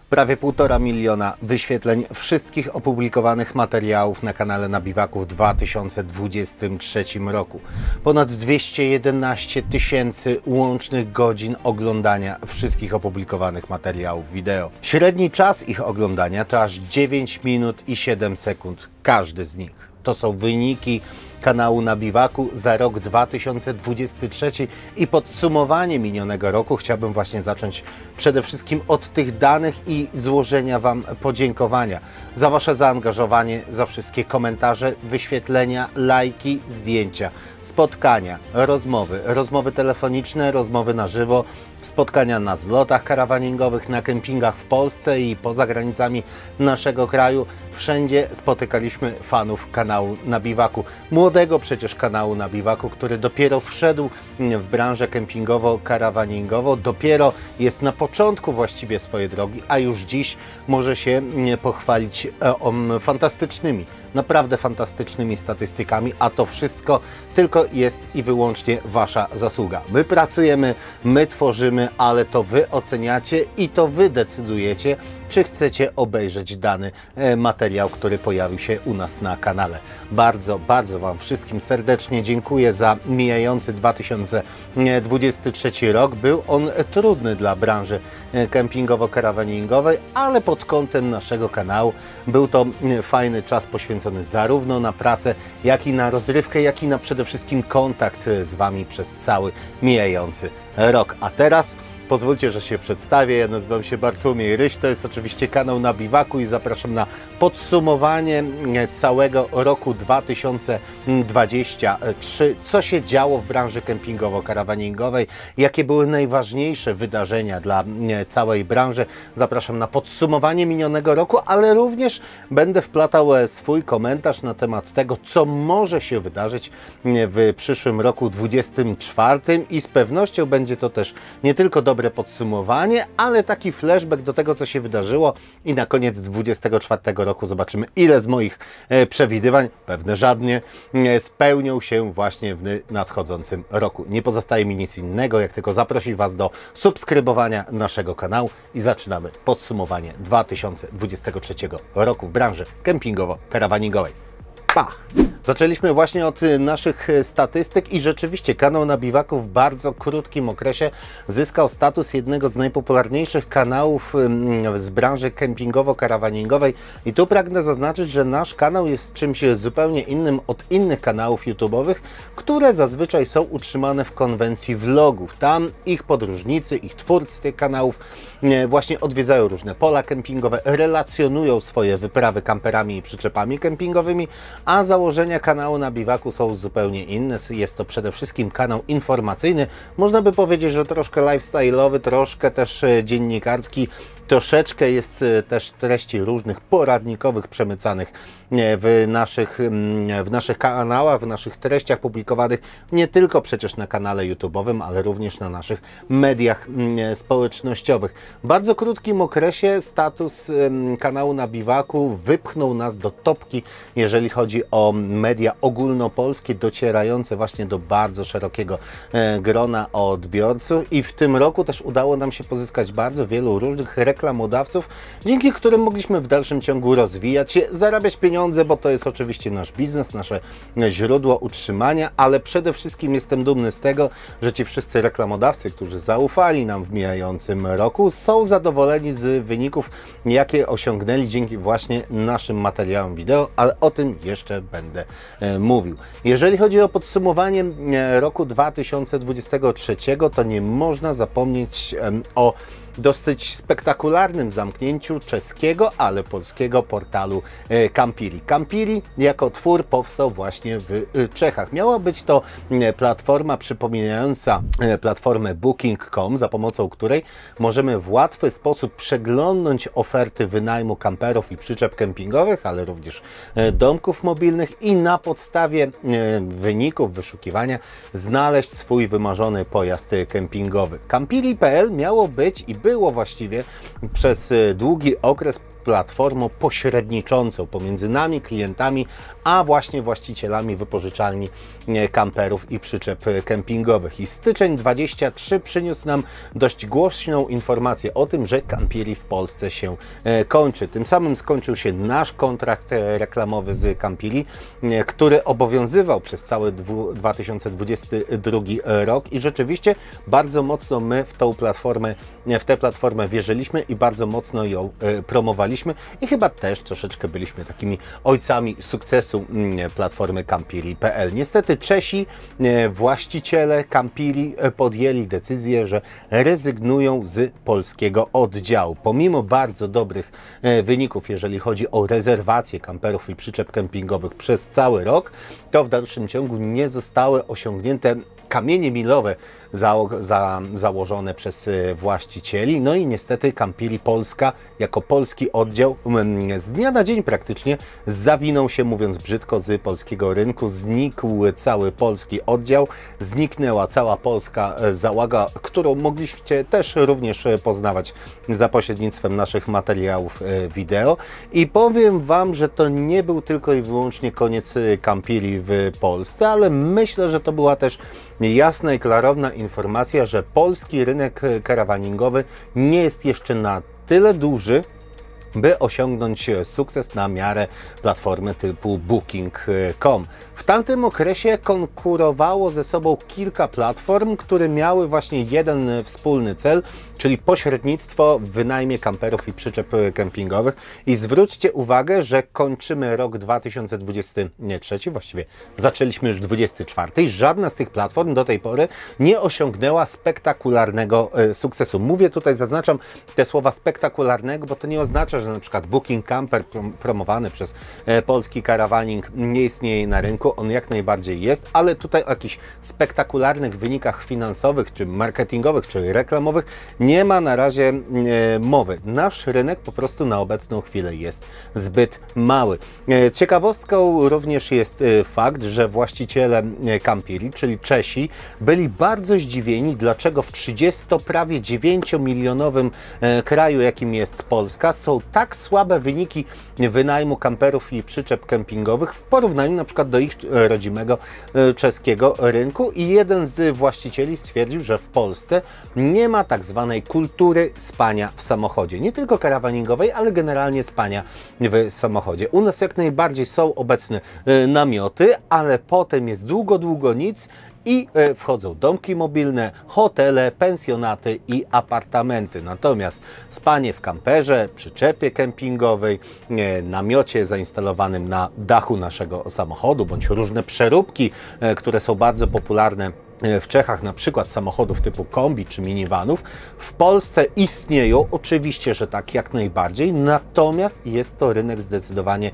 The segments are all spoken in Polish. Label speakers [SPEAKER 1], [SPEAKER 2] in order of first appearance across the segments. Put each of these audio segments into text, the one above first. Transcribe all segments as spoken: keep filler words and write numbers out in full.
[SPEAKER 1] Prawie półtora miliona wyświetleń wszystkich opublikowanych materiałów na kanale Na Biwaku w dwa tysiące dwudziestym trzecim roku. Ponad dwieście jedenaście tysięcy łącznych godzin oglądania wszystkich opublikowanych materiałów wideo. Średni czas ich oglądania to aż dziewięć minut i siedem sekund, każdy z nich. To są wyniki kanału Na Biwaku za rok dwa tysiące dwudziesty trzeci i podsumowanie minionego roku chciałbym właśnie zacząć przede wszystkim od tych danych i złożenia Wam podziękowania za Wasze zaangażowanie, za wszystkie komentarze, wyświetlenia, lajki, zdjęcia, spotkania, rozmowy, rozmowy telefoniczne, rozmowy na żywo, spotkania na zlotach karawaningowych, na kempingach w Polsce i poza granicami naszego kraju. Wszędzie spotykaliśmy fanów kanału Na Biwaku. Młodego przecież kanału Na Biwaku, który dopiero wszedł w branżę kempingowo-karawaningową, dopiero jest na początku właściwie swojej drogi, a już dziś może się pochwalić fantastycznymi, naprawdę fantastycznymi statystykami, a to wszystko tylko jest i wyłącznie Wasza zasługa. My pracujemy, my tworzymy, ale to Wy oceniacie i to Wy decydujecie, czy chcecie obejrzeć dany materiał, który pojawił się u nas na kanale. Bardzo, bardzo Wam wszystkim serdecznie dziękuję za mijający dwa tysiące dwudziesty trzeci rok. Był on trudny dla branży kempingowo-karawaningowej, ale pod kątem naszego kanału był to fajny czas poświęcony zarówno na pracę, jak i na rozrywkę, jak i na przede wszystkim kontakt z Wami przez cały mijający rok. A teraz pozwólcie, że się przedstawię. Ja nazywam się Bartłomiej Ryś, to jest oczywiście kanał Na Biwaku i zapraszam na podsumowanie całego roku dwa tysiące dwudziestego trzeciego. Co się działo w branży kempingowo-karawaningowej, jakie były najważniejsze wydarzenia dla całej branży. Zapraszam na podsumowanie minionego roku, ale również będę wplatał swój komentarz na temat tego, co może się wydarzyć w przyszłym roku dwudziestym czwartym i z pewnością będzie to też nie tylko do dobre podsumowanie, ale taki flashback do tego, co się wydarzyło i na koniec dwudziestego czwartego roku zobaczymy, ile z moich e, przewidywań, pewne żadnie, e, spełnią się właśnie w nadchodzącym roku. Nie pozostaje mi nic innego, jak tylko zaprosić Was do subskrybowania naszego kanału i zaczynamy podsumowanie dwa tysiące dwudziestego trzeciego roku w branży kempingowo-karawaningowej. Pa! Zaczęliśmy właśnie od naszych statystyk i rzeczywiście kanał Na Biwaku w bardzo krótkim okresie zyskał status jednego z najpopularniejszych kanałów z branży kempingowo-karawaningowej i tu pragnę zaznaczyć, że nasz kanał jest czymś zupełnie innym od innych kanałów YouTube'owych, które zazwyczaj są utrzymane w konwencji vlogów. Tam ich podróżnicy, ich twórcy tych kanałów właśnie odwiedzają różne pola kempingowe, relacjonują swoje wyprawy kamperami i przyczepami kempingowymi, a założenia kanału Na Biwaku są zupełnie inne. Jest to przede wszystkim kanał informacyjny, można by powiedzieć, że troszkę lifestyle'owy, troszkę też dziennikarski, troszeczkę jest też treści różnych poradnikowych przemycanych w naszych, w naszych kanałach, w naszych treściach publikowanych nie tylko przecież na kanale YouTube'owym, ale również na naszych mediach społecznościowych. W bardzo krótkim okresie status kanału Na Biwaku wypchnął nas do topki, jeżeli chodzi o media ogólnopolskie, docierające właśnie do bardzo szerokiego grona odbiorców i w tym roku też udało nam się pozyskać bardzo wielu różnych reklamodawców, dzięki którym mogliśmy w dalszym ciągu rozwijać się, zarabiać pieniądze, bo to jest oczywiście nasz biznes, nasze źródło utrzymania, ale przede wszystkim jestem dumny z tego, że ci wszyscy reklamodawcy, którzy zaufali nam w mijającym roku, są zadowoleni z wyników, jakie osiągnęli dzięki właśnie naszym materiałom wideo, ale o tym jeszcze będę e, mówił. Jeżeli chodzi o podsumowanie e, roku dwa tysiące dwudziestego trzeciego, to nie można zapomnieć e, o dosyć spektakularnym zamknięciu czeskiego, ale polskiego portalu Campiri. Campiri jako twór powstał właśnie w Czechach. Miała być to platforma przypominająca platformę booking kropka com, za pomocą której możemy w łatwy sposób przeglądnąć oferty wynajmu kamperów i przyczep kempingowych, ale również domków mobilnych i na podstawie wyników wyszukiwania znaleźć swój wymarzony pojazd kempingowy. Campiri kropka p l miało być i było właściwie przez długi okres platformą pośredniczącą pomiędzy nami, klientami, a właśnie właścicielami wypożyczalni kamperów i przyczep kempingowych. I styczeń dwudziesty trzeci przyniósł nam dość głośną informację o tym, że Campiri w Polsce się kończy. Tym samym skończył się nasz kontrakt reklamowy z Campiri, który obowiązywał przez cały dwa tysiące dwudziesty drugi rok i rzeczywiście bardzo mocno my w tą platformę, w tę platformę wierzyliśmy i bardzo mocno ją promowaliśmy i chyba też troszeczkę byliśmy takimi ojcami sukcesu platformy Campiri kropka p l. Niestety Czesi, właściciele Campiri, podjęli decyzję, że rezygnują z polskiego oddziału. Pomimo bardzo dobrych wyników, jeżeli chodzi o rezerwację kamperów i przyczep kempingowych przez cały rok, to w dalszym ciągu nie zostały osiągnięte kamienie milowe za, za, założone przez właścicieli. No i niestety Campiri Polska jako polski oddział z dnia na dzień praktycznie zawinął się, mówiąc brzydko, z polskiego rynku. Znikł cały polski oddział, zniknęła cała polska załoga, którą mogliście też również poznawać za pośrednictwem naszych materiałów wideo. I powiem Wam, że to nie był tylko i wyłącznie koniec Campiri w Polsce, ale myślę, że to była też jasna i klarowna informacja, że polski rynek karawaningowy nie jest jeszcze na tyle duży, by osiągnąć sukces na miarę platformy typu booking kropka com. W tamtym okresie konkurowało ze sobą kilka platform, które miały właśnie jeden wspólny cel, czyli pośrednictwo w wynajmie kamperów i przyczep kempingowych. I zwróćcie uwagę, że kończymy rok dwa tysiące dwudziesty trzeci, właściwie zaczęliśmy już dwudziesty czwarty i żadna z tych platform do tej pory nie osiągnęła spektakularnego sukcesu. Mówię tutaj, zaznaczam te słowa spektakularnego, bo to nie oznacza, że na przykład Booking Camper promowany przez polski karawaning nie istnieje na rynku. On jak najbardziej jest, ale tutaj o jakichś spektakularnych wynikach finansowych, czy marketingowych, czy reklamowych nie ma na razie e, mowy. Nasz rynek po prostu na obecną chwilę jest zbyt mały. E, ciekawostką również jest e, fakt, że właściciele Campiri, czyli Czesi, byli bardzo zdziwieni, dlaczego w trzydziesto prawie dziewięciomilionowym e, kraju, jakim jest Polska, są tak słabe wyniki wynajmu kamperów i przyczep kempingowych w porównaniu na przykład do ich rodzimego czeskiego rynku. I jeden z właścicieli stwierdził, że w Polsce nie ma tak zwanej kultury spania w samochodzie. Nie tylko karawaningowej, ale generalnie spania w samochodzie. U nas jak najbardziej są obecne namioty, ale potem jest długo, długo nic i wchodzą domki mobilne, hotele, pensjonaty i apartamenty. Natomiast spanie w kamperze, przyczepie kempingowej, namiocie zainstalowanym na dachu naszego samochodu, bądź różne przeróbki, które są bardzo popularne w Czechach, na przykład samochodów typu kombi czy minivanów, w Polsce istnieją, oczywiście, że tak, jak najbardziej, natomiast jest to rynek zdecydowanie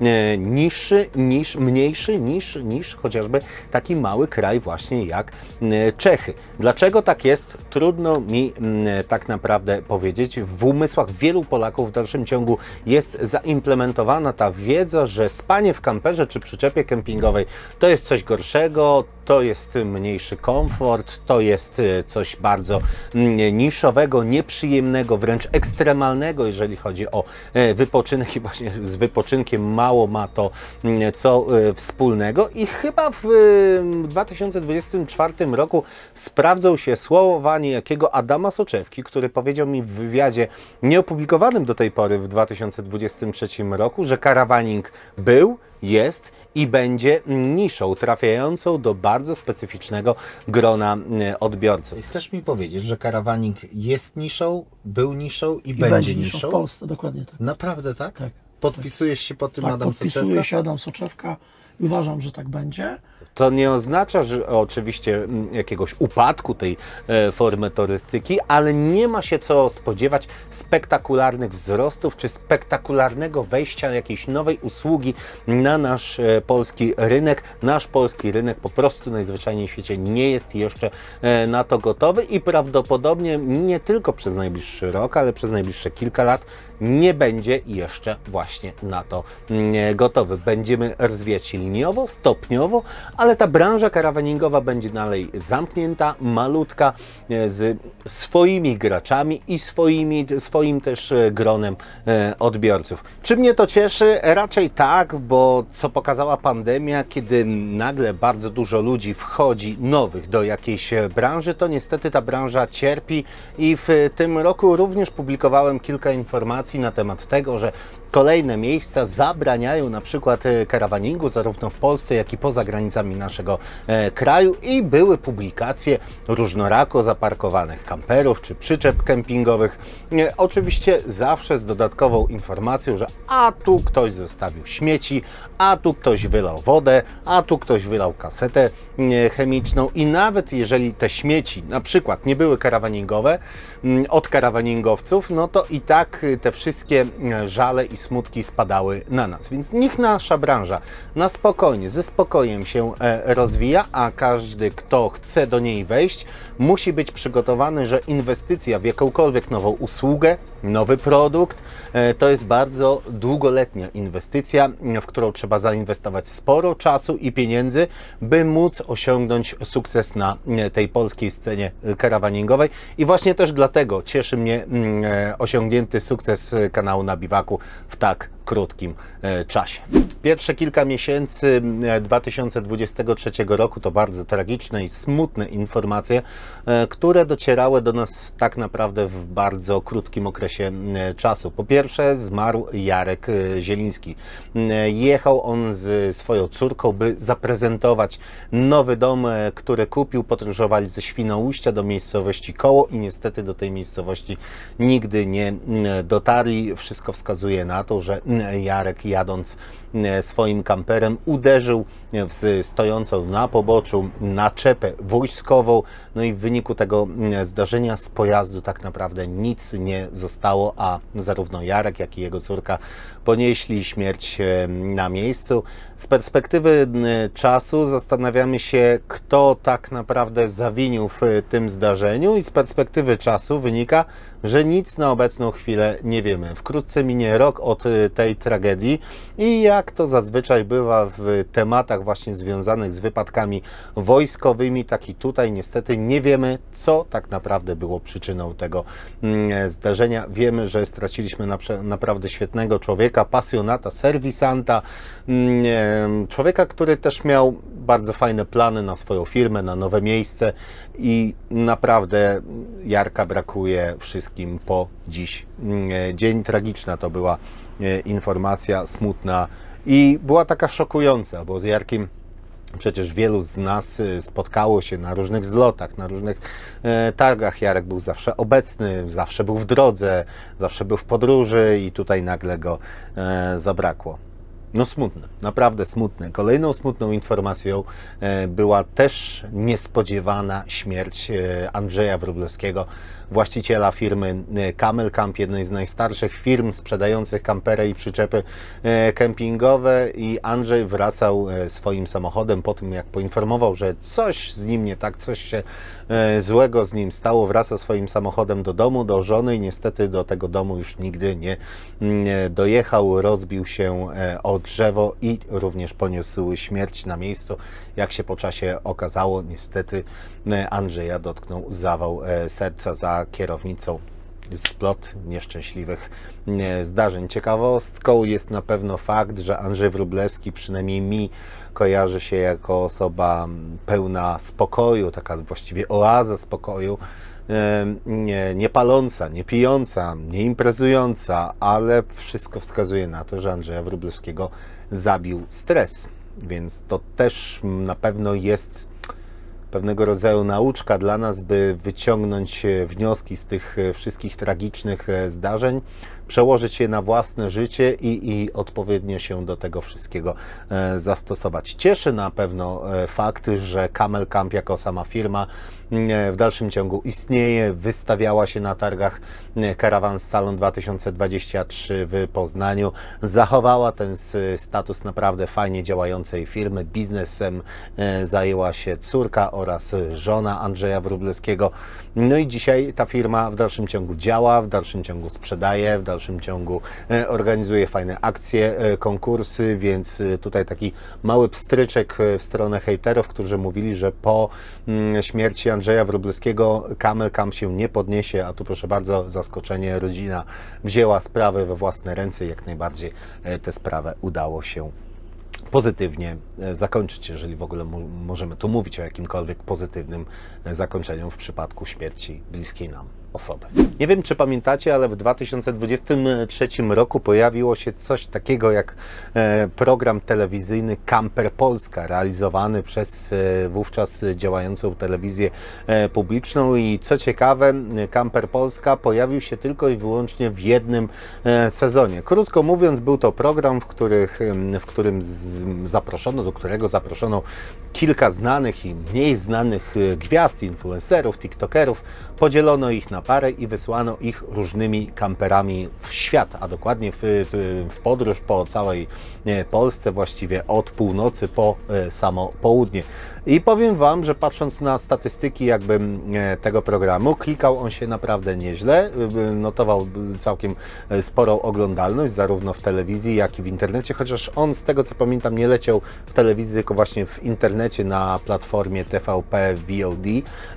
[SPEAKER 1] niższy, niż, mniejszy niż, niż chociażby taki mały kraj właśnie jak Czechy. Dlaczego tak jest? Trudno mi tak naprawdę powiedzieć. W umysłach wielu Polaków w dalszym ciągu jest zaimplementowana ta wiedza, że spanie w kamperze czy przyczepie kempingowej to jest coś gorszego, to jest mniejszy komfort, to jest coś bardzo niszowego, nieprzyjemnego, wręcz ekstremalnego, jeżeli chodzi o wypoczynek i właśnie z wypoczynkiem mało ma to co wspólnego. I chyba w dwa tysiące dwudziestym czwartym roku sprawdzą się słowa niejakiego Adama Soczewki, który powiedział mi w wywiadzie nieopublikowanym do tej pory w dwa tysiące dwudziestym trzecim roku, że karawaning był, jest i będzie niszą trafiającą do bardzo specyficznego grona odbiorców. Chcesz mi powiedzieć, że karawaning jest niszą, był niszą i, I będzie, będzie niszą?
[SPEAKER 2] niszą w Polsce, dokładnie tak.
[SPEAKER 1] Naprawdę tak?
[SPEAKER 2] Tak.
[SPEAKER 1] Podpisujesz się pod tym
[SPEAKER 2] tak,
[SPEAKER 1] Adam Soczewka?
[SPEAKER 2] podpisuje się Adam Soczewka i uważam, że tak będzie.
[SPEAKER 1] To nie oznacza, że oczywiście jakiegoś upadku tej e, formy turystyki, ale nie ma się co spodziewać spektakularnych wzrostów czy spektakularnego wejścia jakiejś nowej usługi na nasz e, polski rynek. Nasz polski rynek po prostu najzwyczajniej w świecie nie jest jeszcze e, na to gotowy i prawdopodobnie nie tylko przez najbliższy rok, ale przez najbliższe kilka lat nie będzie jeszcze właśnie na to gotowy. Będziemy rozwijać się liniowo, stopniowo, ale ta branża karawaningowa będzie dalej zamknięta, malutka, z swoimi graczami i swoimi, swoim też gronem odbiorców. Czy mnie to cieszy? Raczej tak, bo co pokazała pandemia, kiedy nagle bardzo dużo ludzi wchodzi nowych do jakiejś branży, to niestety ta branża cierpi i w tym roku również publikowałem kilka informacji na temat tego, że kolejne miejsca zabraniają na przykład karawaningu zarówno w Polsce, jak i poza granicami naszego e, kraju i były publikacje różnorako zaparkowanych kamperów czy przyczep kempingowych. E, oczywiście zawsze z dodatkową informacją, że a tu ktoś zostawił śmieci, a tu ktoś wylał wodę, a tu ktoś wylał kasetę e, chemiczną i nawet jeżeli te śmieci na przykład nie były karawaningowe m, od karawaningowców, no to i tak te wszystkie żale i smutki spadały na nas. Więc niech nasza branża na spokojnie, ze spokojem się rozwija, a każdy, kto chce do niej wejść, musi być przygotowany, że inwestycja w jakąkolwiek nową usługę, nowy produkt, to jest bardzo długoletnia inwestycja, w którą trzeba zainwestować sporo czasu i pieniędzy, by móc osiągnąć sukces na tej polskiej scenie karawaningowej. I właśnie też dlatego cieszy mnie osiągnięty sukces kanału Na Biwaku w tak krótkim czasie. Pierwsze kilka miesięcy dwa tysiące dwudziestego trzeciego roku to bardzo tragiczne i smutne informacje, które docierały do nas tak naprawdę w bardzo krótkim okresie czasu. Po pierwsze zmarł Jarek Zieliński. Jechał on z swoją córką, by zaprezentować nowy dom, który kupił. Podróżowali ze Świnoujścia do miejscowości Koło i niestety do tej miejscowości nigdy nie dotarli. Wszystko wskazuje na to, że Jarek, jadąc swoim kamperem, uderzył w stojącą na poboczu naczepę wojskową, no i w wyniku tego zdarzenia z pojazdu tak naprawdę nic nie zostało, a zarówno Jarek, jak i jego córka ponieśli śmierć na miejscu. Z perspektywy czasu zastanawiamy się, kto tak naprawdę zawinił w tym zdarzeniu i z perspektywy czasu wynika, że nic na obecną chwilę nie wiemy. Wkrótce minie rok od tej tragedii i jak to zazwyczaj bywa w tematach właśnie związanych z wypadkami wojskowymi, tak i tutaj niestety nie wiemy, co tak naprawdę było przyczyną tego zdarzenia. Wiemy, że straciliśmy naprawdę świetnego człowieka, pasjonata, serwisanta, człowieka, który też miał bardzo fajne plany na swoją firmę, na nowe miejsce i naprawdę Jarka brakuje wszystkim po dziś dzień. Tragiczna to była informacja, smutna i była taka szokująca, bo z Jarkiem przecież wielu z nas spotkało się na różnych zlotach, na różnych targach. Jarek był zawsze obecny, zawsze był w drodze, zawsze był w podróży i tutaj nagle go zabrakło. No smutne, naprawdę smutne. Kolejną smutną informacją była też niespodziewana śmierć Andrzeja Wróblewskiego, właściciela firmy Camel Camp, jednej z najstarszych firm sprzedających kampery i przyczepy kempingowe, i Andrzej wracał swoim samochodem po tym, jak poinformował, że coś z nim nie tak, coś się złego z nim stało. Wracał swoim samochodem do domu, do żony i niestety do tego domu już nigdy nie dojechał. Rozbił się o drzewo i również poniósł śmierć na miejscu. Jak się po czasie okazało, niestety Andrzeja dotknął zawał serca za kierownicą. Splot nieszczęśliwych zdarzeń. Ciekawostką jest na pewno fakt, że Andrzej Wróblewski, przynajmniej mi, kojarzy się jako osoba pełna spokoju, taka właściwie oaza spokoju, nie, nie paląca, nie pijąca, nie imprezująca, ale wszystko wskazuje na to, że Andrzeja Wróblewskiego zabił stres, więc to też na pewno jest pewnego rodzaju nauczka dla nas, by wyciągnąć wnioski z tych wszystkich tragicznych zdarzeń, przełożyć je na własne życie i, i odpowiednio się do tego wszystkiego zastosować. Cieszy na pewno fakt, że Camel Camp jako sama firma w dalszym ciągu istnieje, wystawiała się na targach Caravan Salon dwa tysiące dwadzieścia trzy w Poznaniu, zachowała ten status naprawdę fajnie działającej firmy. Biznesem zajęła się córka oraz żona Andrzeja Wróblewskiego. No i dzisiaj ta firma w dalszym ciągu działa, w dalszym ciągu sprzedaje, w dalszym ciągu organizuje fajne akcje, konkursy, więc tutaj taki mały pstryczek w stronę hejterów, którzy mówili, że po śmierci Andrzeja Wróblewskiego Camel Camp się nie podniesie, a tu proszę bardzo, zaskoczenie, rodzina wzięła sprawę we własne ręce i jak najbardziej tę sprawę udało się pozytywnie zakończyć, jeżeli w ogóle możemy tu mówić o jakimkolwiek pozytywnym zakończeniu w przypadku śmierci bliskiej nam osoby. Nie wiem, czy pamiętacie, ale w dwa tysiące dwudziestym trzecim roku pojawiło się coś takiego jak program telewizyjny Camper Polska, realizowany przez wówczas działającą telewizję publiczną i co ciekawe, Camper Polska pojawił się tylko i wyłącznie w jednym sezonie. Krótko mówiąc, był to program, w, których, w którym zaproszono, do którego zaproszono kilka znanych i mniej znanych gwiazd, influencerów, tiktokerów, podzielono ich na parę i wysłano ich różnymi kamperami w świat, a dokładnie w, w podróż po całej Polsce, właściwie od północy po samo południe. I powiem Wam, że patrząc na statystyki jakby tego programu, klikał on się naprawdę nieźle, notował całkiem sporą oglądalność, zarówno w telewizji, jak i w internecie, chociaż on, z tego co pamiętam, nie leciał w telewizji, tylko właśnie w internecie na platformie T V P V O D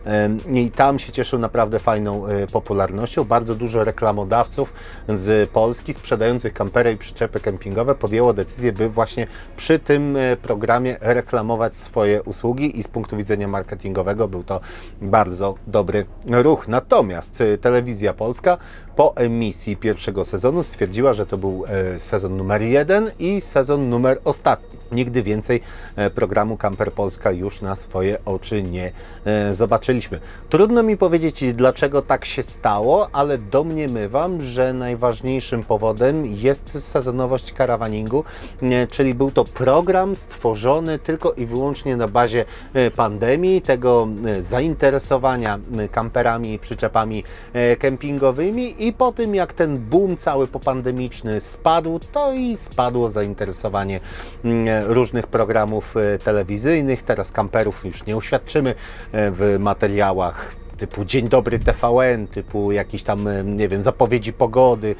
[SPEAKER 1] i tam się cieszył naprawdę fajną popularnością. Bardzo dużo reklamodawców z Polski sprzedających kampery i przyczepy kempingowe podjęło decyzję, by właśnie przy tym programie reklamować swoje usługi i z punktu widzenia marketingowego był to bardzo dobry ruch. Natomiast Telewizja Polska po emisji pierwszego sezonu stwierdziła, że to był sezon numer jeden i sezon numer ostatni. Nigdy więcej programu Camper Polska już na swoje oczy nie zobaczyliśmy. Trudno mi powiedzieć, dlaczego tak się stało, ale domniemywam, że najważniejszym powodem jest sezonowość karawaningu, czyli był to program stworzony tylko i wyłącznie na bazie pandemii, tego zainteresowania kamperami i przyczepami kempingowymi i po tym, jak ten boom cały popandemiczny spadł, to i spadło zainteresowanie różnych programów telewizyjnych. Teraz kamperów już nie uświadczymy w materiałach typu Dzień Dobry T V N, typu jakieś tam, nie wiem, zapowiedzi pogody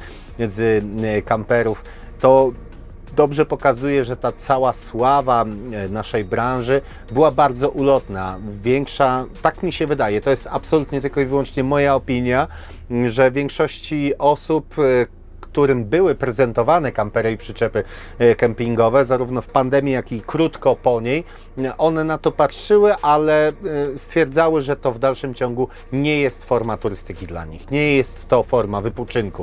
[SPEAKER 1] z kamperów. To dobrze pokazuje, że ta cała sława naszej branży była bardzo ulotna. Większa, tak mi się wydaje, to jest absolutnie tylko i wyłącznie moja opinia, że większości osób, którym były prezentowane kampery i przyczepy kempingowe, zarówno w pandemii, jak i krótko po niej, one na to patrzyły, ale stwierdzały, że to w dalszym ciągu nie jest forma turystyki dla nich, nie jest to forma wypoczynku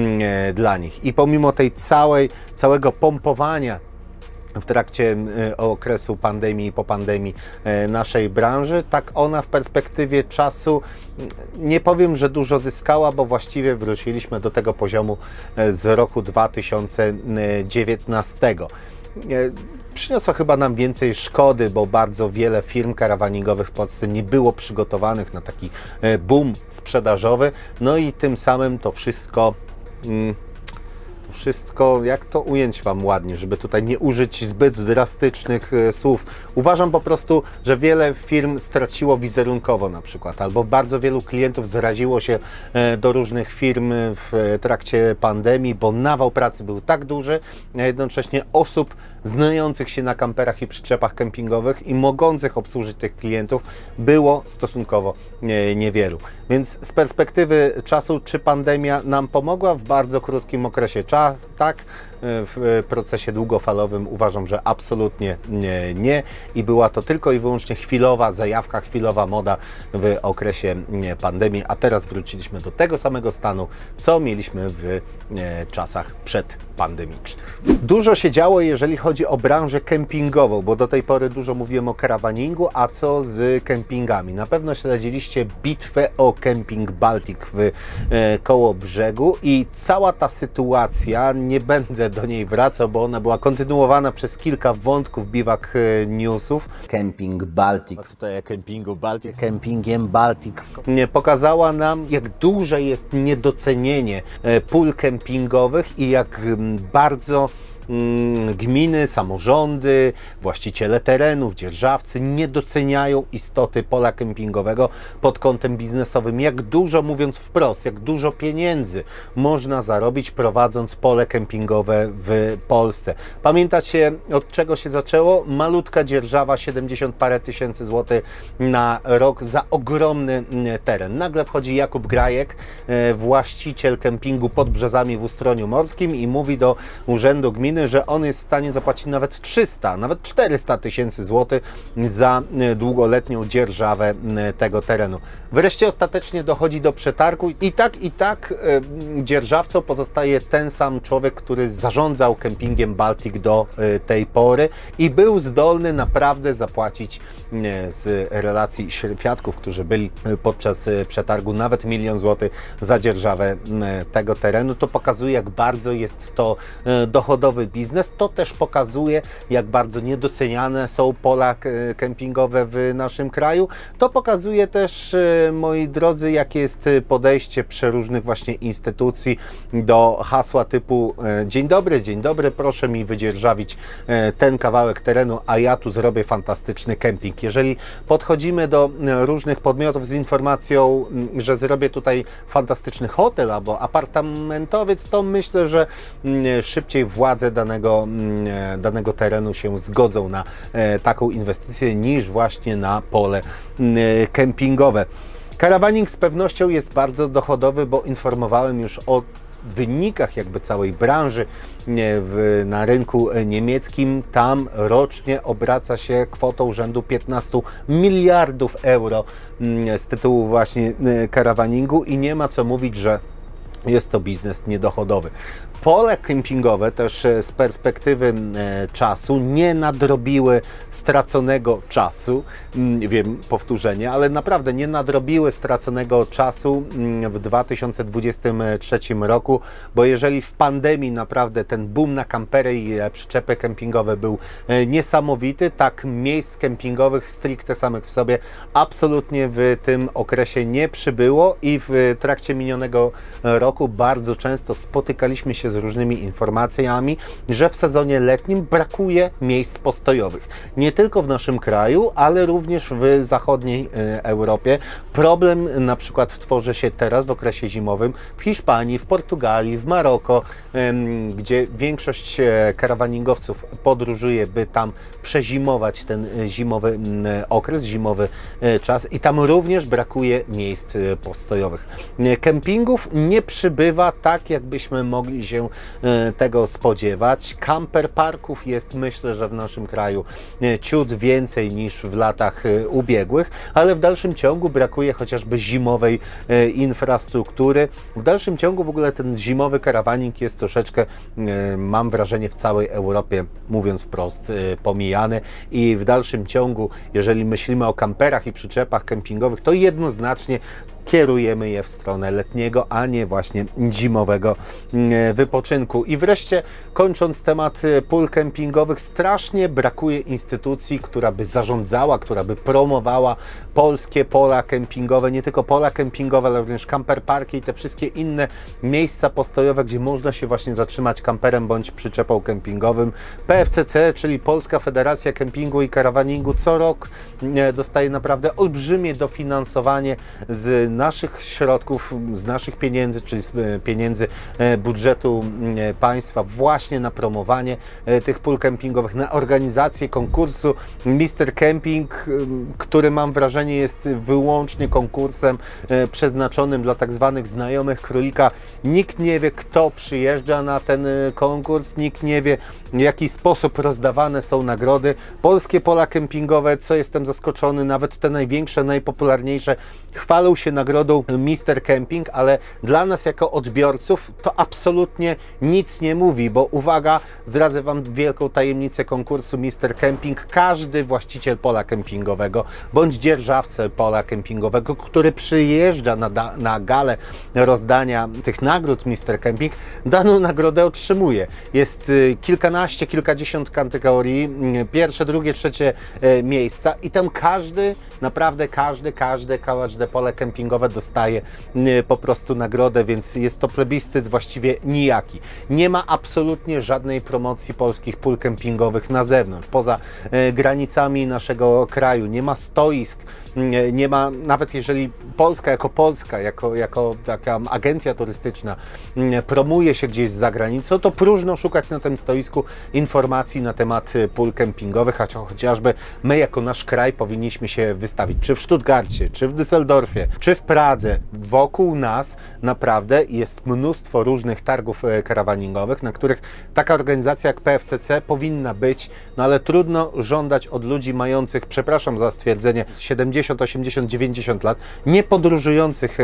[SPEAKER 1] dla nich. I pomimo tej całej, całego pompowania w trakcie okresu pandemii i po pandemii naszej branży, tak ona w perspektywie czasu, nie powiem, że dużo zyskała, bo właściwie wróciliśmy do tego poziomu z roku dwa tysiące dziewiętnastego. Przyniosła chyba nam więcej szkody, bo bardzo wiele firm karawaningowych w Polsce nie było przygotowanych na taki boom sprzedażowy, no i tym samym to wszystko Wszystko, jak to ująć Wam ładnie, żeby tutaj nie użyć zbyt drastycznych słów. Uważam po prostu, że wiele firm straciło wizerunkowo na przykład, albo bardzo wielu klientów zraziło się do różnych firm w trakcie pandemii, bo nawał pracy był tak duży, a jednocześnie osób znających się na kamperach i przyczepach kempingowych i mogących obsłużyć tych klientów było stosunkowo niewielu. Więc z perspektywy czasu, czy pandemia nam pomogła? W bardzo krótkim okresie czas, tak. W procesie długofalowym uważam, że absolutnie nie, nie i była to tylko i wyłącznie chwilowa zajawka, chwilowa moda w okresie pandemii, a teraz wróciliśmy do tego samego stanu, co mieliśmy w czasach przedpandemicznych. Dużo się działo, jeżeli chodzi o branżę kempingową, bo do tej pory dużo mówiłem o karawaningu, a co z kempingami? Na pewno śledziliście bitwę o Kemping Baltic w Kołobrzegu i cała ta sytuacja, nie będę będę do niej wracał, bo ona była kontynuowana przez kilka wątków Biwak Newsów. Camping Baltic. Co to jest Campingu Baltic? Campingiem Baltic. Pokazała nam, jak duże jest niedocenienie pól kempingowych i jak bardzo gminy, samorządy, właściciele terenów, dzierżawcy nie doceniają istoty pola kempingowego pod kątem biznesowym. Jak dużo, mówiąc wprost, jak dużo pieniędzy można zarobić, prowadząc pole kempingowe w Polsce. Pamiętacie, od czego się zaczęło? Malutka dzierżawa, siedemdziesiąt parę tysięcy złotych na rok za ogromny teren. Nagle wchodzi Jakub Grajek, właściciel kempingu pod Brzozami w Ustroniu Morskim i mówi do Urzędu Gminy, że on jest w stanie zapłacić nawet trzysta, nawet czterysta tysięcy złotych za długoletnią dzierżawę tego terenu. Wreszcie ostatecznie dochodzi do przetargu i tak i tak dzierżawcą pozostaje ten sam człowiek, który zarządzał kempingiem Baltic do tej pory i był zdolny naprawdę zapłacić z relacji świadków, którzy byli podczas przetargu, nawet milion złotych za dzierżawę tego terenu. To pokazuje, jak bardzo jest to dochodowy biznes. To też pokazuje, jak bardzo niedoceniane są pola kempingowe w naszym kraju. To pokazuje też, moi drodzy, jakie jest podejście przeróżnych właśnie instytucji do hasła typu dzień dobry, dzień dobry, proszę mi wydzierżawić ten kawałek terenu, a ja tu zrobię fantastyczny kemping. Jeżeli podchodzimy do różnych podmiotów z informacją, że zrobię tutaj fantastyczny hotel albo apartamentowiec, to myślę, że szybciej władze danego, danego terenu się zgodzą na taką inwestycję niż właśnie na pole kempingowe. Karawaning z pewnością jest bardzo dochodowy, bo informowałem już o wynikach jakby całej branży w, na rynku niemieckim. Tam rocznie obraca się kwotą rzędu piętnastu miliardów euro z tytułu właśnie karawaningu i nie ma co mówić, że jest to biznes niedochodowy. Pole kempingowe też z perspektywy czasu nie nadrobiły straconego czasu, wiem, powtórzenie, ale naprawdę nie nadrobiły straconego czasu w dwa tysiące dwudziestym trzecim roku, bo jeżeli w pandemii naprawdę ten boom na kampery i przyczepy kempingowe był niesamowity, tak miejsc kempingowych stricte samych w sobie absolutnie w tym okresie nie przybyło i w trakcie minionego roku bardzo często spotykaliśmy się z różnymi informacjami, że w sezonie letnim brakuje miejsc postojowych. Nie tylko w naszym kraju, ale również w zachodniej Europie. Problem na przykład tworzy się teraz w okresie zimowym w Hiszpanii, w Portugalii, w Maroko, gdzie większość karawaningowców podróżuje, by tam przezimować ten zimowy okres, zimowy czas i tam również brakuje miejsc postojowych. Kempingów nie przybywa tak, jakbyśmy mogli się tego spodziewać. Camper parków jest, myślę, że w naszym kraju ciut więcej niż w latach ubiegłych, ale w dalszym ciągu brakuje chociażby zimowej infrastruktury. W dalszym ciągu w ogóle ten zimowy karawaning jest troszeczkę, mam wrażenie, w całej Europie, mówiąc wprost, pomijany i w dalszym ciągu, jeżeli myślimy o kamperach i przyczepach kempingowych, to jednoznacznie kierujemy je w stronę letniego, a nie właśnie zimowego wypoczynku. I wreszcie, kończąc temat pól kempingowych, strasznie brakuje instytucji, która by zarządzała, która by promowała polskie pola kempingowe, nie tylko pola kempingowe, ale również camperparki i te wszystkie inne miejsca postojowe, gdzie można się właśnie zatrzymać kamperem bądź przyczepą kempingowym. P F C C, czyli Polska Federacja Kempingu i Karawaningu, co rok dostaje naprawdę olbrzymie dofinansowanie z naszych środków, z naszych pieniędzy, czyli z pieniędzy budżetu państwa właśnie na promowanie tych pól kempingowych, na organizację konkursu mister Camping, który, mam wrażenie, jest wyłącznie konkursem przeznaczonym dla tak zwanych znajomych królika. Nikt nie wie, kto przyjeżdża na ten konkurs, nikt nie wie, w jaki sposób rozdawane są nagrody. Polskie pola kempingowe, co jestem zaskoczony, nawet te największe, najpopularniejsze, chwalą się nagrodą mister Camping, ale dla nas jako odbiorców to absolutnie nic nie mówi, bo uwaga, zdradzę Wam wielką tajemnicę konkursu mister Camping. Każdy właściciel pola kempingowego bądź dzierżawca pola kempingowego, który przyjeżdża na, na galę rozdania tych nagród mister Camping, daną nagrodę otrzymuje. Jest kilkanaście, kilkadziesiąt kategorii, pierwsze, drugie, trzecie miejsca i tam każdy, naprawdę każdy, każdy, każde pole kempingowe dostaje po prostu nagrodę, więc jest to plebiscyt właściwie nijaki. Nie ma absolutnie żadnej promocji polskich pól kempingowych na zewnątrz, poza granicami naszego kraju. Nie ma stoisk, nie ma, nawet jeżeli Polska jako Polska, jako, jako taka agencja turystyczna promuje się gdzieś za granicą, to próżno szukać na tym stoisku informacji na temat pól kempingowych, a chociażby my jako nasz kraj powinniśmy się wystawić, czy w Stuttgarcie, czy w Düsseldorfie, czy w Pradze. Wokół nas naprawdę jest mnóstwo różnych targów karawaningowych, na których taka organizacja jak P F C C powinna być, no ale trudno żądać od ludzi mających, przepraszam za stwierdzenie, siedemdziesiąt, osiemdziesiąt, dziewięćdziesiąt lat, nie podróżujących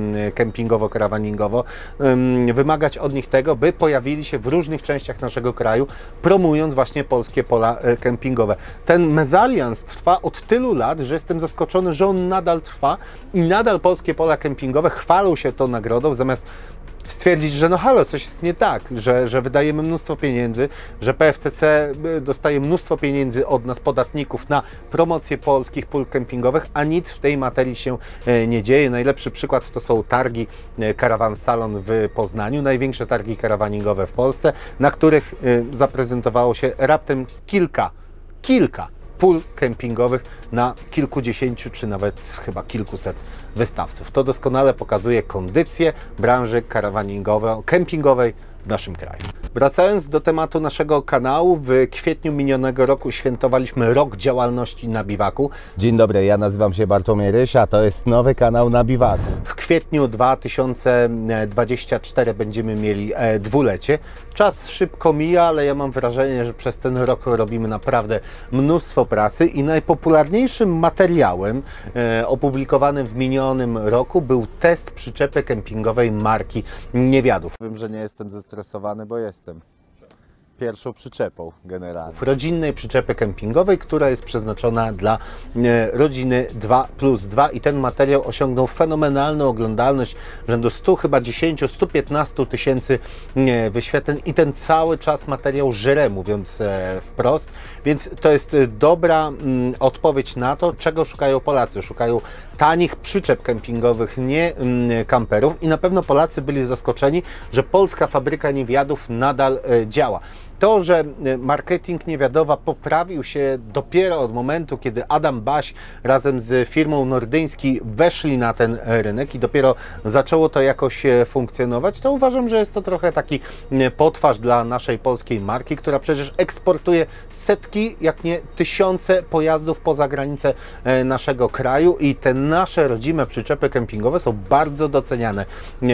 [SPEAKER 1] kempingowo-karawaningowo, wymagać od nich tego, by pojawili się w różnych częściach naszego kraju, promując właśnie polskie pola kempingowe. Ten mezalians trwa od tylu lat, że jestem zaskoczony, że on nadal trwa i nadal polskie pola kempingowe chwalą się tą nagrodą, zamiast stwierdzić, że no halo, coś jest nie tak, że, że wydajemy mnóstwo pieniędzy, że P F C C dostaje mnóstwo pieniędzy od nas, podatników, na promocję polskich pól kempingowych, a nic w tej materii się nie dzieje. Najlepszy przykład to są targi Caravan Salon w Poznaniu, największe targi karawaningowe w Polsce, na których zaprezentowało się raptem kilka, kilka pól kempingowych na kilkudziesięciu, czy nawet chyba kilkuset wystawców. To doskonale pokazuje kondycję branży karawaningowo-kempingowej w naszym kraju. Wracając do tematu naszego kanału, w kwietniu minionego roku świętowaliśmy rok działalności na Biwaku.
[SPEAKER 3] Dzień dobry, ja nazywam się Bartłomiej Ryś, a to jest nowy kanał na Biwaku.
[SPEAKER 1] W kwietniu dwa tysiące dwudziestego czwartego będziemy mieli dwulecie. Czas szybko mija, ale ja mam wrażenie, że przez ten rok robimy naprawdę mnóstwo pracy i najpopularniejszym materiałem e, opublikowanym w minionym roku był test przyczepy kempingowej marki Niewiadów.
[SPEAKER 3] Wiem, że nie jestem zestresowany, bo jestem pierwszą przyczepą generalnie.
[SPEAKER 1] Rodzinnej przyczepy kempingowej, która jest przeznaczona dla e, rodziny dwa plus dwa i ten materiał osiągnął fenomenalną oglądalność rzędu stu, chyba dziesięciu, stu piętnastu tysięcy e, wyświetleń i ten cały czas materiał żre, mówiąc e, wprost, więc to jest dobra m, odpowiedź na to, czego szukają Polacy. Szukają tanich przyczep kempingowych, nie m, kamperów i na pewno Polacy byli zaskoczeni, że polska fabryka Niewiadów nadal e, działa. To, że marketing Niewiadowa poprawił się dopiero od momentu, kiedy Adam Baś razem z firmą Nordyński weszli na ten rynek i dopiero zaczęło to jakoś funkcjonować, to uważam, że jest to trochę taki potwarz dla naszej polskiej marki, która przecież eksportuje setki, jak nie tysiące pojazdów poza granice naszego kraju i te nasze rodzime przyczepy kempingowe są bardzo doceniane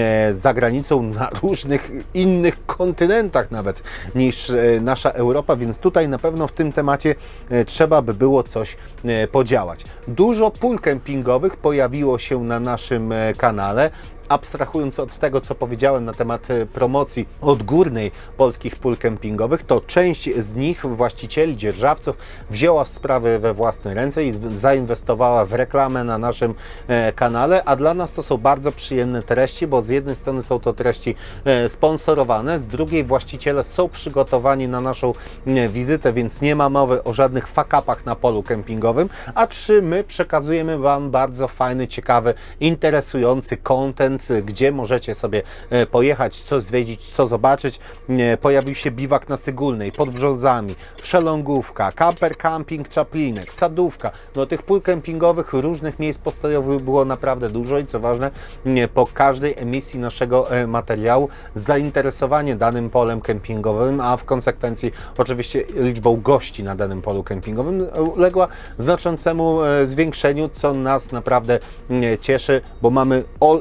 [SPEAKER 1] za granicą na różnych innych kontynentach nawet niż nasza Europa, więc tutaj na pewno w tym temacie trzeba by było coś podziałać. Dużo pól kempingowych pojawiło się na naszym kanale. Abstrahując od tego, co powiedziałem na temat promocji odgórnej polskich pól kempingowych, to część z nich, właścicieli, dzierżawców, wzięła sprawy we własne ręce i zainwestowała w reklamę na naszym kanale, a dla nas to są bardzo przyjemne treści, bo z jednej strony są to treści sponsorowane, z drugiej właściciele są przygotowani na naszą wizytę, więc nie ma mowy o żadnych fuck-upach na polu kempingowym, a trzy, my przekazujemy Wam bardzo fajny, ciekawy, interesujący content, gdzie możecie sobie pojechać, co zwiedzić, co zobaczyć. Pojawił się biwak na Sygulnej, pod Brzozami, Szelongówka, camper camping Czaplinek, Sadówka. No tych pól kempingowych, różnych miejsc postojowych było naprawdę dużo i co ważne, po każdej emisji naszego materiału zainteresowanie danym polem kempingowym, a w konsekwencji oczywiście liczbą gości na danym polu kempingowym uległa znaczącemu zwiększeniu, co nas naprawdę cieszy, bo mamy all-in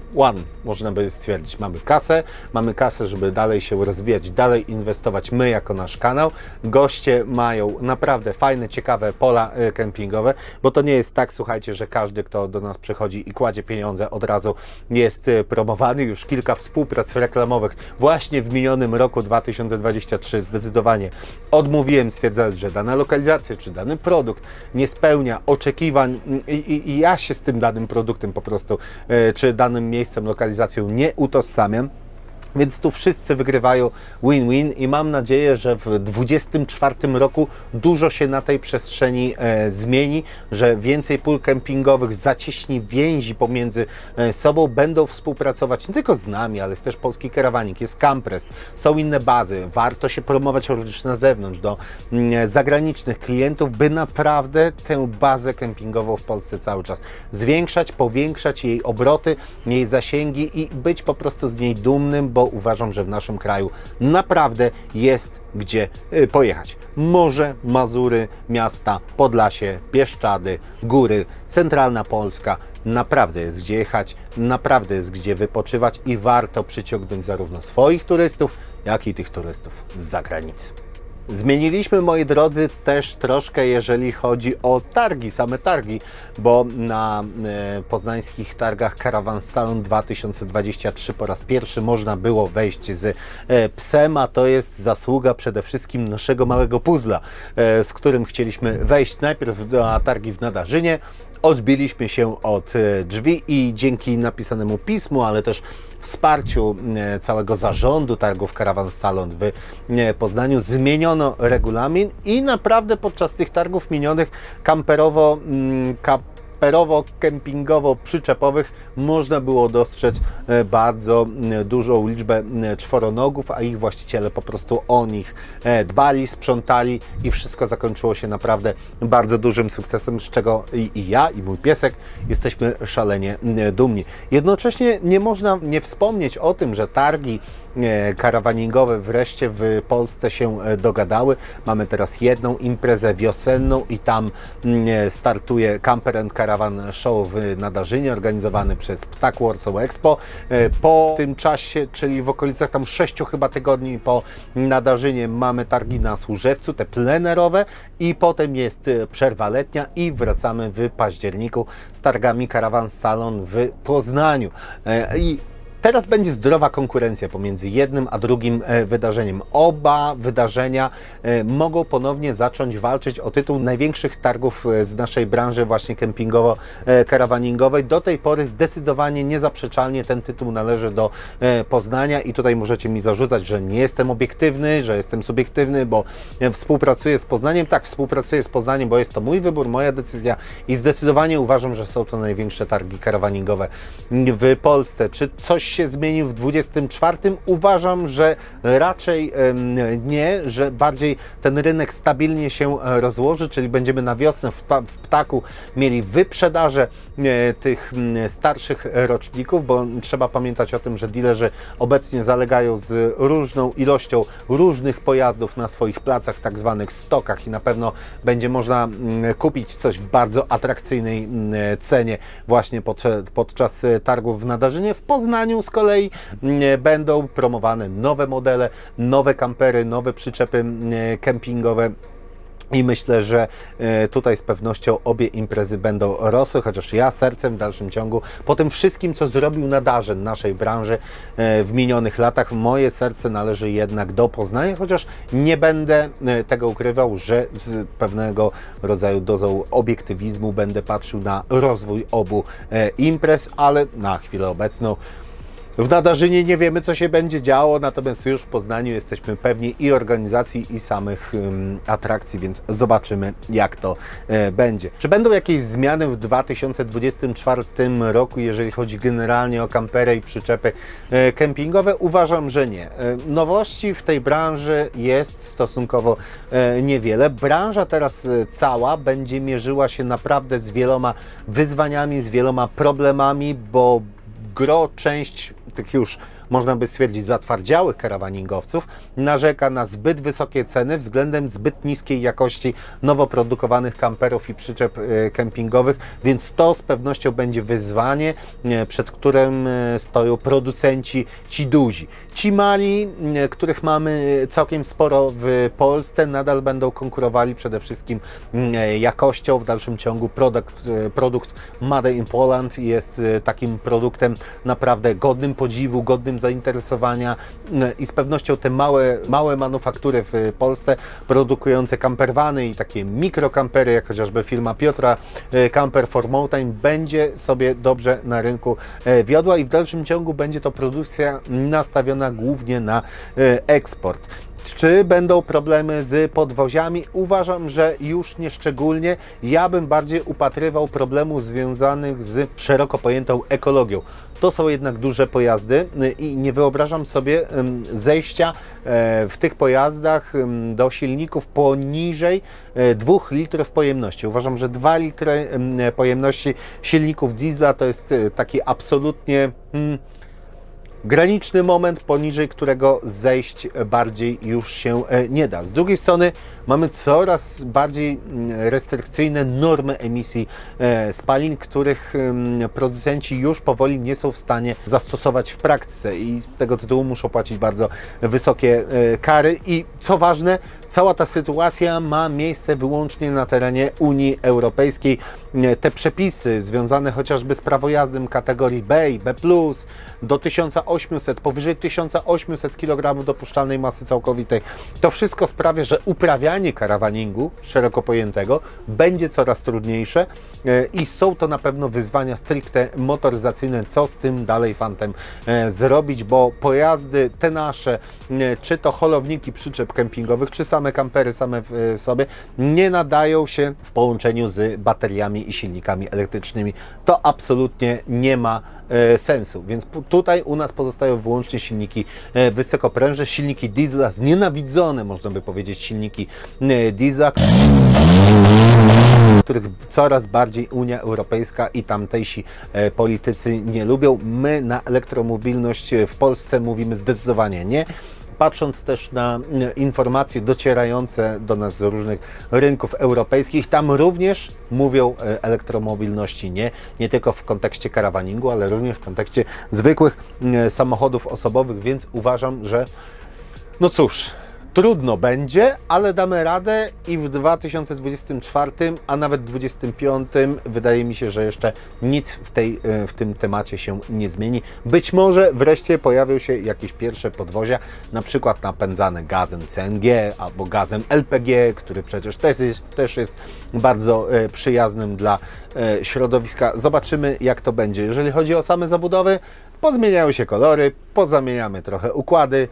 [SPEAKER 1] one, można by stwierdzić. Mamy kasę, mamy kasę, żeby dalej się rozwijać, dalej inwestować my jako nasz kanał. Goście mają naprawdę fajne, ciekawe pola kempingowe, bo to nie jest tak, słuchajcie, że każdy, kto do nas przychodzi i kładzie pieniądze, od razu jest promowany. Już kilka współprac reklamowych właśnie w minionym roku dwa tysiące dwudziestym trzecim zdecydowanie odmówiłem, stwierdzając, że dana lokalizacja czy dany produkt nie spełnia oczekiwań i, i, i ja się z tym danym produktem po prostu, czy danym miejscem, lokalizacją nie utożsamiam. Więc tu wszyscy wygrywają win-win i mam nadzieję, że w dwudziestym czwartym roku dużo się na tej przestrzeni e, zmieni, że więcej pól kempingowych zacieśni więzi pomiędzy e, sobą, będą współpracować nie tylko z nami, ale też Polski Karawanik, jest Camprest, są inne bazy, warto się promować również na zewnątrz do m, zagranicznych klientów, by naprawdę tę bazę kempingową w Polsce cały czas zwiększać, powiększać jej obroty, jej zasięgi i być po prostu z niej dumnym, bo uważam, że w naszym kraju naprawdę jest gdzie pojechać. Morze, Mazury, miasta, Podlasie, Bieszczady, góry, centralna Polska. Naprawdę jest gdzie jechać, naprawdę jest gdzie wypoczywać i warto przyciągnąć zarówno swoich turystów, jak i tych turystów z zagranicy. Zmieniliśmy, moi drodzy, też troszkę, jeżeli chodzi o targi, same targi, bo na e, poznańskich targach Caravan Salon dwa tysiące dwudziesty trzeci po raz pierwszy można było wejść z e, psem, a to jest zasługa przede wszystkim naszego małego puzzla, e, z którym chcieliśmy wejść najpierw na targi w Nadarzynie. Odbiliśmy się od drzwi i dzięki napisanemu pismu, ale też wsparciu całego zarządu targów Caravan Salon w Poznaniu zmieniono regulamin i naprawdę podczas tych targów minionych kamperowo, kamperowo-kempingowo-przyczepowych można było dostrzec bardzo dużą liczbę czworonogów, a ich właściciele po prostu o nich dbali, sprzątali i wszystko zakończyło się naprawdę bardzo dużym sukcesem, z czego i, i ja, i mój piesek jesteśmy szalenie dumni. Jednocześnie nie można nie wspomnieć o tym, że targi karawaningowe wreszcie w Polsce się dogadały. Mamy teraz jedną imprezę wiosenną i tam startuje Camper and Caravan Show w Nadarzynie, organizowany przez Ptak Warsaw Expo. Po tym czasie, czyli w okolicach tam sześciu chyba tygodni po Nadarzynie, mamy targi na Służewcu, te plenerowe, i potem jest przerwa letnia i wracamy w październiku z targami Caravan Salon w Poznaniu. I teraz będzie zdrowa konkurencja pomiędzy jednym a drugim wydarzeniem. Oba wydarzenia mogą ponownie zacząć walczyć o tytuł największych targów z naszej branży właśnie kempingowo-karawaningowej. Do tej pory zdecydowanie, niezaprzeczalnie ten tytuł należy do Poznania i tutaj możecie mi zarzucać, że nie jestem obiektywny, że jestem subiektywny, bo współpracuję z Poznaniem. Tak, współpracuję z Poznaniem, bo jest to mój wybór, moja decyzja i zdecydowanie uważam, że są to największe targi karawaningowe w Polsce. Czy coś się zmienił w dwudziestym czwartym? Uważam, że raczej nie, że bardziej ten rynek stabilnie się rozłoży, czyli będziemy na wiosnę w Ptaku mieli wyprzedaże tych starszych roczników, bo trzeba pamiętać o tym, że dealerzy obecnie zalegają z różną ilością różnych pojazdów na swoich placach, tak zwanych stokach, i na pewno będzie można kupić coś w bardzo atrakcyjnej cenie właśnie podczas targów w Nadarzynie. W Poznaniu z kolei będą promowane nowe modele, nowe kampery, nowe przyczepy kempingowe. I myślę, że tutaj z pewnością obie imprezy będą rosły, chociaż ja sercem w dalszym ciągu, po tym wszystkim, co zrobił Nadarzyn naszej branży w minionych latach, moje serce należy jednak do Poznania, chociaż nie będę tego ukrywał, że z pewnego rodzaju dozą obiektywizmu będę patrzył na rozwój obu imprez, ale na chwilę obecną w Nadarzynie nie wiemy, co się będzie działo, natomiast już w Poznaniu jesteśmy pewni i organizacji, i samych um, atrakcji, więc zobaczymy, jak to e, będzie. Czy będą jakieś zmiany w dwa tysiące dwudziestym czwartym roku, jeżeli chodzi generalnie o kampery i przyczepy e, kempingowe? Uważam, że nie. E, nowości w tej branży jest stosunkowo e, niewiele. Branża teraz e, cała będzie mierzyła się naprawdę z wieloma wyzwaniami, z wieloma problemami, bo gro, część tych już można by stwierdzić, zatwardziałych karawaningowców, narzeka na zbyt wysokie ceny względem zbyt niskiej jakości nowo produkowanych kamperów i przyczep kempingowych, więc to z pewnością będzie wyzwanie, przed którym stoją producenci ci duzi. Ci mali, których mamy całkiem sporo w Polsce, nadal będą konkurowali przede wszystkim jakością. W dalszym ciągu produkt, produkt Made in Poland jest takim produktem naprawdę godnym podziwu, godnym zainteresowania i z pewnością te małe, małe manufaktury w Polsce produkujące campervany i takie mikrokampery, jak chociażby firma Piotra Camper for Mountain, będzie sobie dobrze na rynku wiodła i w dalszym ciągu będzie to produkcja nastawiona głównie na eksport. Czy będą problemy z podwoziami? Uważam, że już nie szczególnie. Ja bym bardziej upatrywał problemów związanych z szeroko pojętą ekologią. To są jednak duże pojazdy i nie wyobrażam sobie zejścia w tych pojazdach do silników poniżej dwóch litrów pojemności. Uważam, że dwa litry pojemności silników diesla to jest taki absolutnie hmm, graniczny moment, poniżej którego zejść bardziej już się nie da. Z drugiej strony mamy coraz bardziej restrykcyjne normy emisji spalin, których producenci już powoli nie są w stanie zastosować w praktyce i z tego tytułu muszą płacić bardzo wysokie kary i co ważne, cała ta sytuacja ma miejsce wyłącznie na terenie Unii Europejskiej. Te przepisy związane chociażby z prawo jazdy kategorii B i B plus, do tysiąc osiemset, powyżej tysiąc osiemset kilogramów dopuszczalnej masy całkowitej, to wszystko sprawia, że uprawianie karawaningu szeroko pojętego będzie coraz trudniejsze i są to na pewno wyzwania stricte motoryzacyjne, co z tym dalej fantem zrobić, bo pojazdy te nasze, czy to holowniki przyczep kempingowych, czy same kampery same w sobie, nie nadają się w połączeniu z bateriami i silnikami elektrycznymi. To absolutnie nie ma sensu, więc tutaj u nas pozostają wyłącznie silniki wysokoprężne, silniki diesla, znienawidzone, można by powiedzieć, silniki diesla, których coraz bardziej Unia Europejska i tamtejsi politycy nie lubią. My na elektromobilność w Polsce mówimy zdecydowanie nie. Patrząc też na informacje docierające do nas z różnych rynków europejskich, tam również mówią elektromobilności nie, nie tylko w kontekście karawaningu, ale również w kontekście zwykłych samochodów osobowych, więc uważam, że no cóż, trudno będzie, ale damy radę i w dwa tysiące dwudziestym czwartym, a nawet dwudziestym piątym wydaje mi się, że jeszcze nic w, tej, w tym temacie się nie zmieni. Być może wreszcie pojawią się jakieś pierwsze podwozia, na przykład napędzane gazem C N G albo gazem L P G, który przecież też jest, też jest bardzo przyjaznym dla środowiska. Zobaczymy, jak to będzie. Jeżeli chodzi o same zabudowy, pozmieniają się kolory, pozamieniamy trochę układy,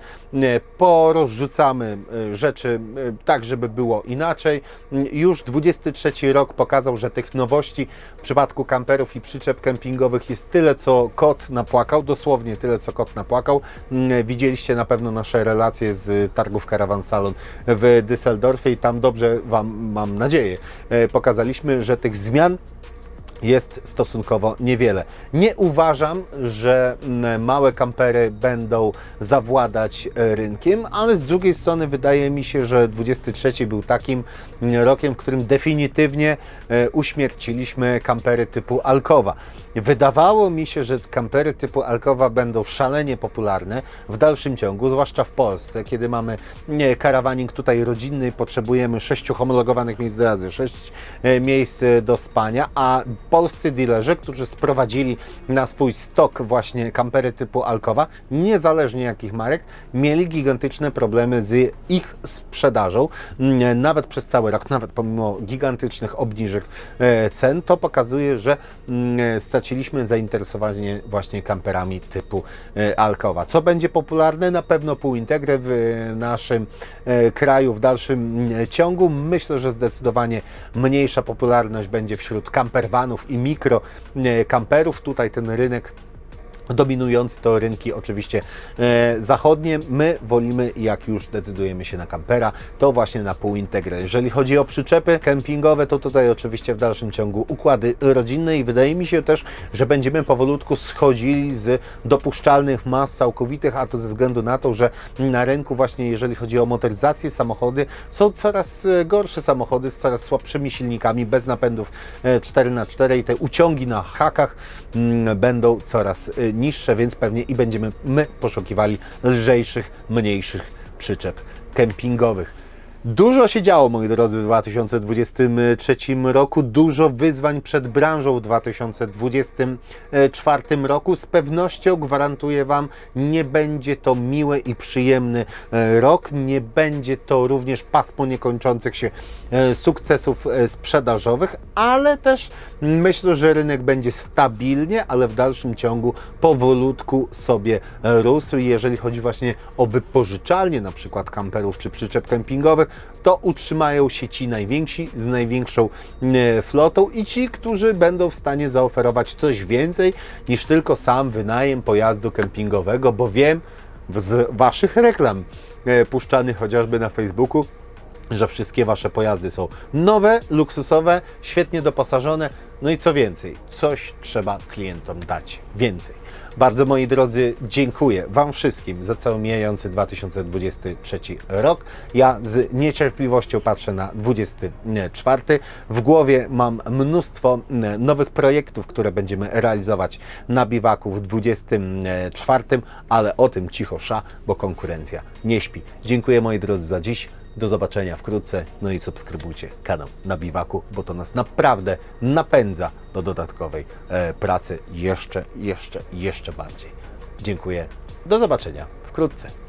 [SPEAKER 1] porozrzucamy rzeczy tak, żeby było inaczej. Już dwudziesty trzeci rok pokazał, że tych nowości w przypadku kamperów i przyczep kempingowych jest tyle, co kot napłakał, dosłownie tyle, co kot napłakał. Widzieliście na pewno nasze relacje z targów Caravan Salon w Düsseldorfie i tam dobrze Wam, mam nadzieję, pokazaliśmy, że tych zmian jest stosunkowo niewiele. Nie uważam, że małe kampery będą zawładać rynkiem, ale z drugiej strony wydaje mi się, że dwudziesty trzeci był takim rokiem, w którym definitywnie uśmierciliśmy kampery typu Alcoa. Wydawało mi się, że kampery typu Alcoa będą szalenie popularne w dalszym ciągu, zwłaszcza w Polsce, kiedy mamy nie, karawaning tutaj rodzinny, potrzebujemy sześciu homologowanych miejsc do jazdy, sześć miejsc do spania, a polscy dealerzy, którzy sprowadzili na swój stok właśnie kampery typu Alcoa, niezależnie jakich marek, mieli gigantyczne problemy z ich sprzedażą, nawet przez cały rok, nawet pomimo gigantycznych obniżek cen. To pokazuje, że straciliśmy zainteresowanie właśnie kamperami typu Alcoa. Co będzie popularne? Na pewno półintegry w naszym kraju w dalszym ciągu. Myślę, że zdecydowanie mniejsza popularność będzie wśród campervanów i mikro kamperów. Tutaj ten rynek Dominujący to rynki oczywiście e, zachodnie. My wolimy, jak już decydujemy się na kampera, to właśnie na półintegrę. Jeżeli chodzi o przyczepy kempingowe, to tutaj oczywiście w dalszym ciągu układy rodzinne i wydaje mi się też, że będziemy powolutku schodzili z dopuszczalnych mas całkowitych, a to ze względu na to, że na rynku właśnie jeżeli chodzi o motoryzację, samochody są coraz gorsze samochody z coraz słabszymi silnikami, bez napędów cztery na cztery i te uciągi na hakach mm, będą coraz niższe, więc pewnie i będziemy my poszukiwali lżejszych, mniejszych przyczep kempingowych. Dużo się działo, moi drodzy, w dwa tysiące dwudziestym trzecim roku. Dużo wyzwań przed branżą w dwa tysiące dwudziestym czwartym roku. Z pewnością gwarantuję Wam, nie będzie to miły i przyjemny rok. Nie będzie to również pasmo niekończących się sukcesów sprzedażowych, ale też myślę, że rynek będzie stabilnie, ale w dalszym ciągu powolutku sobie rósł. I jeżeli chodzi właśnie o wypożyczalnie na przykład kamperów czy przyczep kempingowych, to utrzymają się ci najwięksi z największą flotą i ci, którzy będą w stanie zaoferować coś więcej niż tylko sam wynajem pojazdu kempingowego, bo wiem z Waszych reklam puszczanych chociażby na Facebooku, że wszystkie Wasze pojazdy są nowe, luksusowe, świetnie doposażone, no i co więcej, coś trzeba klientom dać więcej. Bardzo, moi drodzy, dziękuję Wam wszystkim za cały mijający dwa tysiące dwudziesty trzeci rok. Ja z niecierpliwością patrzę na dwudziesty czwarty. W głowie mam mnóstwo nowych projektów, które będziemy realizować na biwaku w dwudziestym czwartym, ale o tym cicho sza, bo konkurencja nie śpi. Dziękuję, moi drodzy, za dziś. Do zobaczenia wkrótce, no i subskrybujcie kanał na biwaku, bo to nas naprawdę napędza do dodatkowej e, pracy jeszcze, jeszcze, jeszcze bardziej. Dziękuję, do zobaczenia wkrótce.